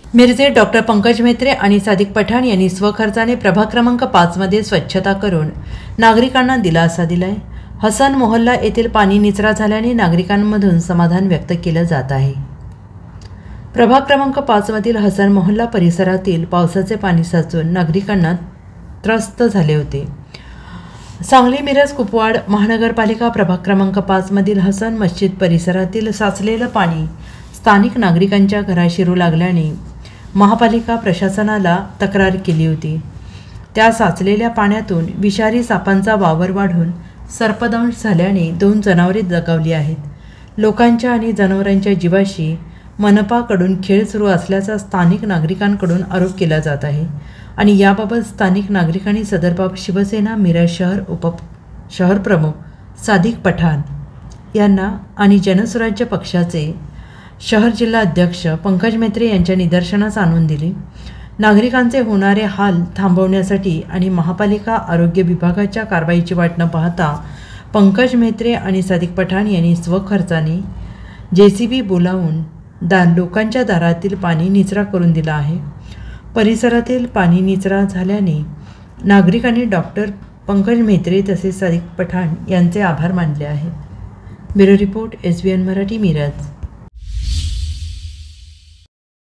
मिरजेत doctor Pankaj Mhetre आणि सादिक पठाण यांनी स्वखर्चाने प्रभाग क्रमांक 5 मध्ये स्वच्छता करून नागरिकांना दिलासा दिलाय। हसन मोहल्ला येथील पाणी निचरा झाल्याने नागरिकांमधून समाधान व्यक्त केलं जात आहे। प्रभाग क्रमांक 5 मधील हसन मोहल्ला परिसरातील पावसाचे पाणी साचून नागरिकांना त्रस्त झाले होते। सांगली मिरज कुपवाड महानगरपालिका प्रभाग क्रमांक 5 मधील हसन मस्जिद परिसरातील साचलेलं पाणी स्थानिक नागरिकांच्या घरात शिरू लागल्याने महापालिका प्रशासनाला तक्रार केली होती। त्या साचलेल्या पाण्यातून विषारी सापांचा वावर वाढून सर्पदंश झाल्याने 2 जनावरे दगावली आहेत। लोकांच्या आणि जनावरांच्या जीवाशी मनपाकडून खेळ सुरू असल्याचा स्थानिक नागरिकांकडून आरोप केला जात आहे आणि याबाबत स्थानिक नागरिकांनी सदर बाब शिवसेना मिरज शहर प्रमुख सादिक पठाण यांना आणि जनसुराज्य पक्षाचे शहर जिल्हा अध्यक्ष पंकज म्हेत्रे यांच्या निदर्शनास आणून दिले। नागरिकांचे होणारे हाल थांबवण्यासाठी आणि महापालिका आरोग्य विभागाच्या कारवाईची वाट न पाहता पंकज म्हेत्रे आणि सादिक पठाण यांनी स्वखर्चाने JCB बोलावून लोकांच्या दारातील पाणी निचरा करून दिला आहे। परिसरातील पाणी निचरा झाल्याने नागरिकांनी डॉक्टर पंकज म्हेत्रे तसेच सादिक पठाण यांचे आभार मानले आहेत। Bureau report SBN Marathi Miraj.